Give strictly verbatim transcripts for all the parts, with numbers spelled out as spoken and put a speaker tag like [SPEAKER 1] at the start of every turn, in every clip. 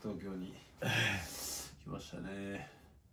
[SPEAKER 1] 東京に来ましたね。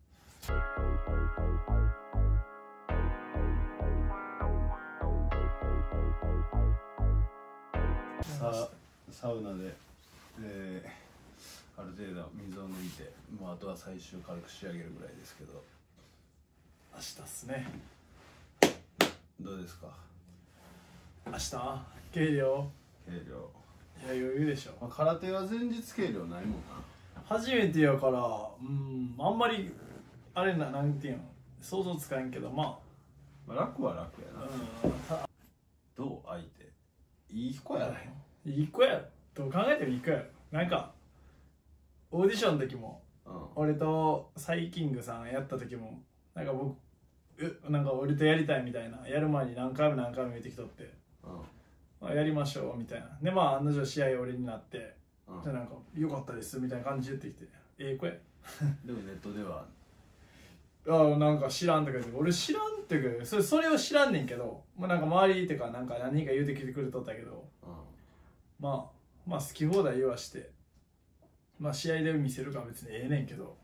[SPEAKER 1] さサウナで、えー、ある程度水を抜いて、もうあとは最終軽く仕上げるぐらいですけど、
[SPEAKER 2] 明日っすね。
[SPEAKER 1] どうですか？
[SPEAKER 2] 明日計量。
[SPEAKER 1] 計量、
[SPEAKER 2] いや余裕でしょ。
[SPEAKER 1] まあ、空手は前日計量ないもんな。
[SPEAKER 2] 初めてやから、うんあんまりあれな、なんていうの想像つかんけど、ま
[SPEAKER 1] まあ、楽は楽やな。
[SPEAKER 2] あ、
[SPEAKER 1] どう相手いい子やろ。
[SPEAKER 2] うん、いい子や。どう考えてもいい子やろ。なんかオーディションの時も、
[SPEAKER 1] うん、
[SPEAKER 2] 俺とサイキングさんやった時も、なんか僕うなんか俺とやりたいみたいな、やる前に何回も何回も言ってきとって、
[SPEAKER 1] うん
[SPEAKER 2] まあ、やりましょうみたいな。でまあ案の定試合俺になって、
[SPEAKER 1] うん、
[SPEAKER 2] じゃあなんか良かったですみたいな感じで言ってきて、ええ子や。
[SPEAKER 1] でもネットでは
[SPEAKER 2] あなんか知らんとか言って、俺知らんって言うけど、それそれを知らんねんけど、まあ、なんか周りっていうかなんか何人か言うてきてくれとったけど、
[SPEAKER 1] うん、
[SPEAKER 2] まあまあ好き放題言わして、まあ試合で見せるか別にええねんけど、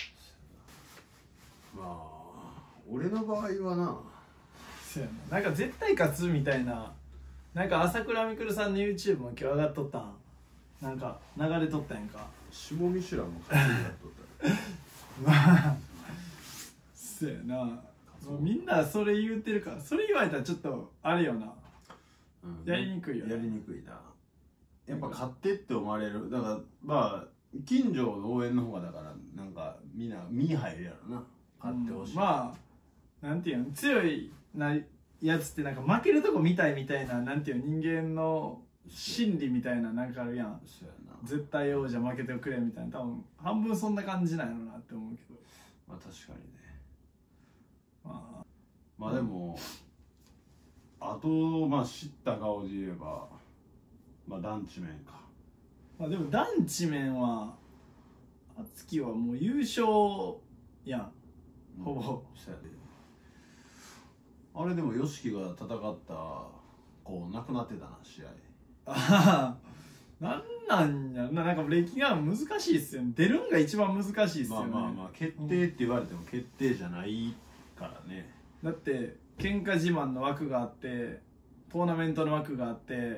[SPEAKER 1] まあ俺の場合はな、
[SPEAKER 2] そうやな、なんか絶対勝つみたいな、なんか朝倉未来さんの YouTube も今日上がっとったん、なんか流れとったやんか。
[SPEAKER 1] 下ミシュランも勝手にやっとったよ
[SPEAKER 2] まあそうやな、もうみんなそれ言うてるから、それ言われたらちょっとあれよな、
[SPEAKER 1] うん、
[SPEAKER 2] やりにくいよね。
[SPEAKER 1] やりにくいな。やっぱ勝ってって思われる。だからまあ近所の応援の方がだからなんかみんな身に入るやろな、勝ってほしい、
[SPEAKER 2] うん、まあなんていうの、強いなやつってなんか負けるとこ見たいみたいな、なんていうの、人間の心理みたいななんかあるやん。
[SPEAKER 1] そうやな。
[SPEAKER 2] 絶対王者負けてくれみたいな、多分半分そんな感じなんやろなって思うけど、
[SPEAKER 1] まあ確かにね。
[SPEAKER 2] まあ
[SPEAKER 1] まあでも、うん、あとまあ知った顔で言えばまあ団地面か。
[SPEAKER 2] まあでも団地面は敦貴はもう優勝やん、ほぼ、うん、
[SPEAKER 1] そうやで。あれでも ヨシキ が戦ったこうなくなってたな、試合。
[SPEAKER 2] ああ、なんなんやな、なんか歴が難しいっすよね。出るんが一番難しいっすよね。
[SPEAKER 1] まあまあまあ決定って言われても決定じゃないからね。
[SPEAKER 2] だって喧嘩自慢の枠があって、トーナメントの枠があって、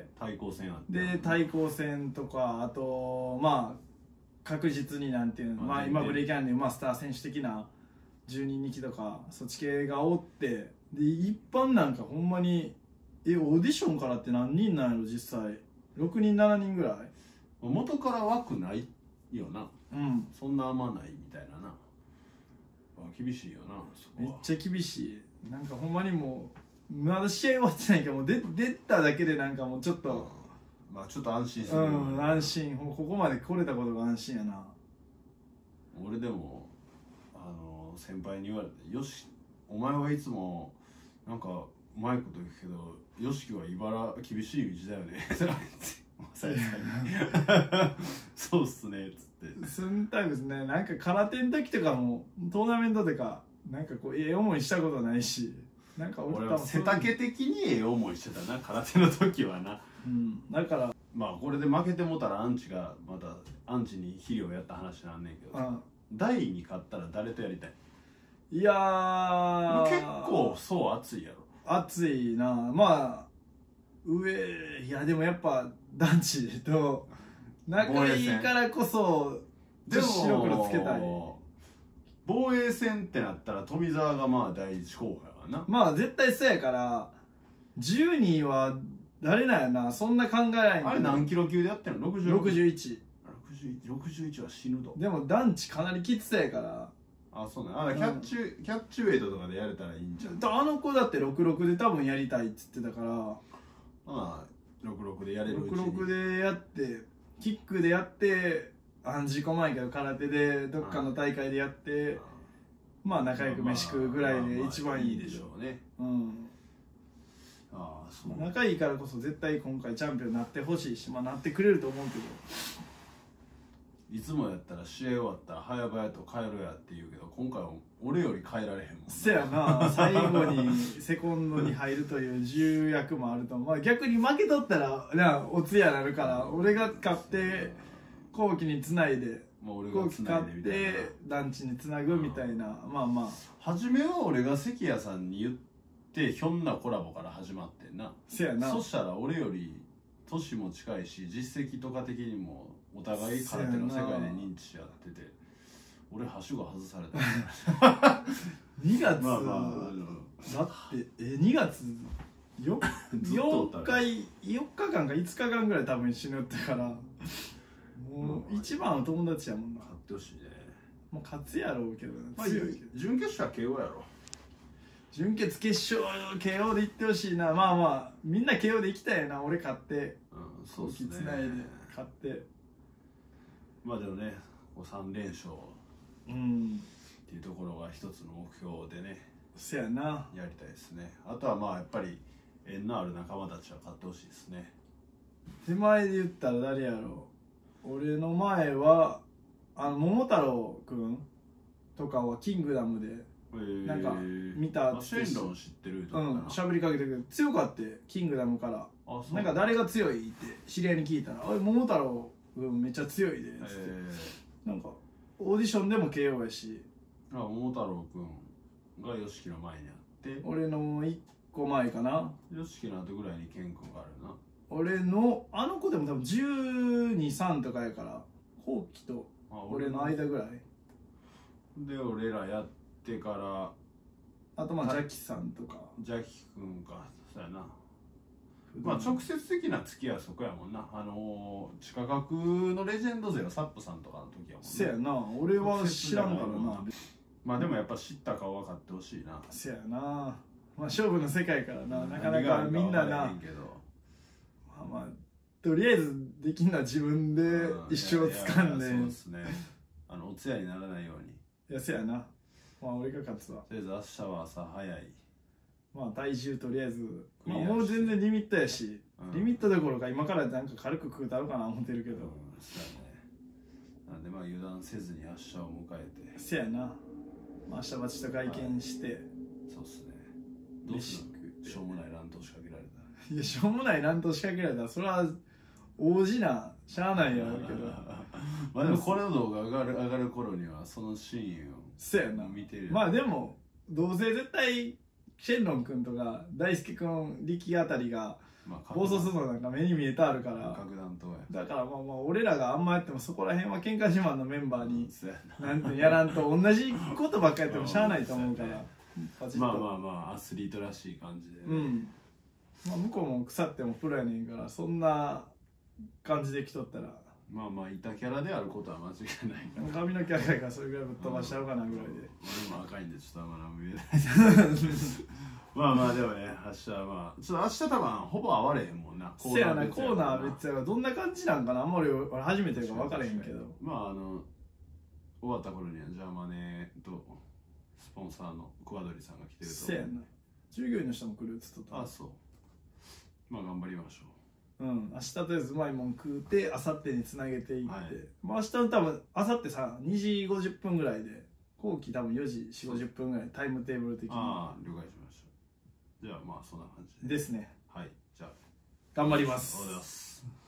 [SPEAKER 1] 対抗戦あって、
[SPEAKER 2] で対抗戦とか、あとまあ確実になんていうの、まあ今ブレイキャンでマスター選手的なじゅうににきとかそっち系がおって、で一般なんかほんまに、えオーディションからって何人なんやろ実際、ろくにんななにんぐらい、
[SPEAKER 1] 元から枠ないよな。
[SPEAKER 2] うん、
[SPEAKER 1] そんなあんまないみたいなな。厳しいよな、そこは。
[SPEAKER 2] めっちゃ厳しい。なんかほんまにもうまだ試合終わってないけど、もう出出ただけでなんかもうちょっと、
[SPEAKER 1] うん、まあちょっと安心する、
[SPEAKER 2] うん、安心、ここまで来れたことが安心やな。
[SPEAKER 1] 俺でもあの先輩に言われて、よしお前はいつもなんかうまいこと言うけど、よしきは茨厳しい道だよねそうっすねっつって。
[SPEAKER 2] そのタイプですね。なんか空手の時とかもトーナメントとかなんかこうええ思いしたことないし、なんか
[SPEAKER 1] 俺は背丈的にええ思いしてたな、空手の時はな。
[SPEAKER 2] うん、だから
[SPEAKER 1] まあこれで負けてもたらアンチがまたアンチに肥料やった話なんねんけど、大に勝ったら誰とやりたい？
[SPEAKER 2] いやー
[SPEAKER 1] 結構そう熱いやろ。
[SPEAKER 2] 熱いな。まあ上、いやでもやっぱ団地と仲いいからこそ
[SPEAKER 1] でも
[SPEAKER 2] 白黒つけたい。
[SPEAKER 1] 防衛戦ってなったら富澤がまあ第一候補やわな。
[SPEAKER 2] まあ絶対そうやから、じゅうにいは誰なんやな、そんな考えないん。
[SPEAKER 1] あれ何キロ級でやってんの？ろくじゅう
[SPEAKER 2] ろくじゅういち。
[SPEAKER 1] ろくじゅういちは死ぬと。
[SPEAKER 2] でも団地かなりきつそうやから。
[SPEAKER 1] あ、そうね。あ、キャッチ、うん、キャッチウェイトとかでやれたらいいんじゃん。
[SPEAKER 2] あの子だってろくろくで多分やりたいっつってたから、
[SPEAKER 1] まあろくろくでやれるうちに
[SPEAKER 2] ろくろくでやって、キックでやって、あ自己前やけど空手でどっかの大会でやって、まあ仲良く飯食うぐらいで一番いいでしょうね。うん。ああ、そう。仲いいからこそ絶対今回チャンピオンになってほしいし、まあなってくれると思うけど。
[SPEAKER 1] いつもやったら試合終わったら早々と帰ろやって言うけど、今回は俺より帰られへんもん。
[SPEAKER 2] せやな、最後にセコンドに入るという重役もあると思う。まあ逆に負けとったらなおつやなるから、俺が勝って後期につないで
[SPEAKER 1] もう俺が
[SPEAKER 2] 後期買っ
[SPEAKER 1] つないでみたいな。
[SPEAKER 2] て団地につなぐみたいな、まあまあ
[SPEAKER 1] 初めは俺が関谷さんに言ってひょんなコラボから始まってんな。
[SPEAKER 2] せやな。
[SPEAKER 1] そしたら俺より年も近いし実績とか的にもお互い空手の世界で認知し合ってて、俺はしご外された
[SPEAKER 2] にがつ、
[SPEAKER 1] まあまあ
[SPEAKER 2] だってえにがつよ
[SPEAKER 1] ずっとおったね
[SPEAKER 2] よっかいよっかかんかいつかかんぐらい多分一緒におったから、もう一番の友達やもんな。
[SPEAKER 1] 勝ってほしいね。
[SPEAKER 2] もう勝つやろうけどな、
[SPEAKER 1] まあ、
[SPEAKER 2] 強いけど
[SPEAKER 1] 準決勝は ケーオー やろ。
[SPEAKER 2] 準決決勝 ケーオー で行ってほしいな。まあまあみんな ケーオー で行きたいよな。俺勝って
[SPEAKER 1] うん、そうっすね。
[SPEAKER 2] 後期つないで勝って、
[SPEAKER 1] まあでもね、こうさん連勝
[SPEAKER 2] うん
[SPEAKER 1] っていうところが一つの目標でね、
[SPEAKER 2] せやな。
[SPEAKER 1] やりたいですね。あとはまあやっぱり縁のある仲間たちは勝ってほしいですね。
[SPEAKER 2] 手前で言ったら誰やろう。俺の前はあの桃太郎くんとかはキングダムで
[SPEAKER 1] えー、
[SPEAKER 2] なんか見たって
[SPEAKER 1] シェンロン知ってるとかな。
[SPEAKER 2] うん喋りかけてくる。強かってキングダムから、
[SPEAKER 1] あ、そう
[SPEAKER 2] なんか誰が強いって知り合いに聞いたら「おい桃太郎くんめっちゃ強いで」つって、
[SPEAKER 1] え
[SPEAKER 2] なんかオーディションでも ケーオー やし、
[SPEAKER 1] ー、あ桃太郎くんが ヨシキの前にあって
[SPEAKER 2] 俺のいっこまえかな。
[SPEAKER 1] ヨシキの後ぐらいにケン君があるな。
[SPEAKER 2] 俺のあの子でも多分じゅうに、さんとかやから、後期と
[SPEAKER 1] あ
[SPEAKER 2] 俺の間ぐらい。
[SPEAKER 1] で俺らやってから
[SPEAKER 2] あとまあジャキさんとか。
[SPEAKER 1] ジャキ君か、そうやな。まあ直接的な付き合いはそこやもんな。あのー、地下学のレジェンド勢はサップさんとかの時やもんね。
[SPEAKER 2] せやな。俺は知らんからな。
[SPEAKER 1] まあでもやっぱ知った顔は買ってほしいな。
[SPEAKER 2] せやな。まあ勝負の世界からな、なかな
[SPEAKER 1] 何があ
[SPEAKER 2] か
[SPEAKER 1] るか分から
[SPEAKER 2] みんなな、
[SPEAKER 1] へんけど
[SPEAKER 2] まあまあとりあえずできんのは自分で一生つかんで、
[SPEAKER 1] いやいやそうですね。あのお通夜にならないように。
[SPEAKER 2] いやせやな。まあ俺が勝つわ。
[SPEAKER 1] とりあえず明日は朝早い。
[SPEAKER 2] まあ体重とりあえず、まあ、
[SPEAKER 1] クリアして
[SPEAKER 2] もう全然リミットやし、
[SPEAKER 1] うん
[SPEAKER 2] リミットどころか今からなんか軽く食うたろうかな思ってるけど、
[SPEAKER 1] うん、そうやね。なんでまあ油断せずに明日を迎えて。
[SPEAKER 2] せやな。まあ明日バチと会見して、
[SPEAKER 1] そうっすね。どうする？しょうもない乱闘仕掛けられた。
[SPEAKER 2] いやしょうもない乱闘仕掛けられたらそれは王子なしゃあないやろうけど
[SPEAKER 1] まあでもこの動画上がる上がる頃にはそのシーンを
[SPEAKER 2] せやな。
[SPEAKER 1] 見てる。
[SPEAKER 2] まあでもどうせ絶対シェンロン君とか大輔君力あたりが
[SPEAKER 1] まあ、
[SPEAKER 2] 暴走するのなんか目に見えてあるから、
[SPEAKER 1] 核弾頭や。
[SPEAKER 2] だからまあまあ俺らがあんまやってもそこら辺は喧嘩自慢のメンバーに
[SPEAKER 1] そうやな。
[SPEAKER 2] なんてやらんと同じことばっかりやってもしゃあないと思うから、パチッと
[SPEAKER 1] まあまあまあアスリートらしい感じで、ね、
[SPEAKER 2] うんまあ向こうも腐ってもプロやねんから、そんな感じで来とったら
[SPEAKER 1] まあまあいたキャラであることは間違いないから。
[SPEAKER 2] 髪の毛赤いからそれぐらいぶっ飛ばしちゃうかなぐらいで、
[SPEAKER 1] 俺も赤いんでちょっとあんま何も言えないですまあまあでもね、明日はまあちょっと明日多分ほぼ会われへんもんな。
[SPEAKER 2] せやな、コーナー別やからどんな感じなんかな、あんまり俺初めてやから分からへんけど、
[SPEAKER 1] まああの終わった頃にはジャーマネとスポンサーのクワドリさんが来てると。
[SPEAKER 2] せやな、従業員の人も来るっつっとった。
[SPEAKER 1] あ、そう。まあ頑張りましょ
[SPEAKER 2] うん、明日とりあえずうまいもん食うて明後日につなげていって、
[SPEAKER 1] はい
[SPEAKER 2] まあ明日の多分明後日さにじごじゅっぷんぐらいで、後期多分よじよんじゅうごじゅっぷんぐらいタイムテーブル的
[SPEAKER 1] う。
[SPEAKER 2] に。
[SPEAKER 1] ああ了解しました。じゃあまあそんな感じで。
[SPEAKER 2] ですね。
[SPEAKER 1] はい、じゃあ
[SPEAKER 2] 頑張ります。
[SPEAKER 1] ありがとうございます。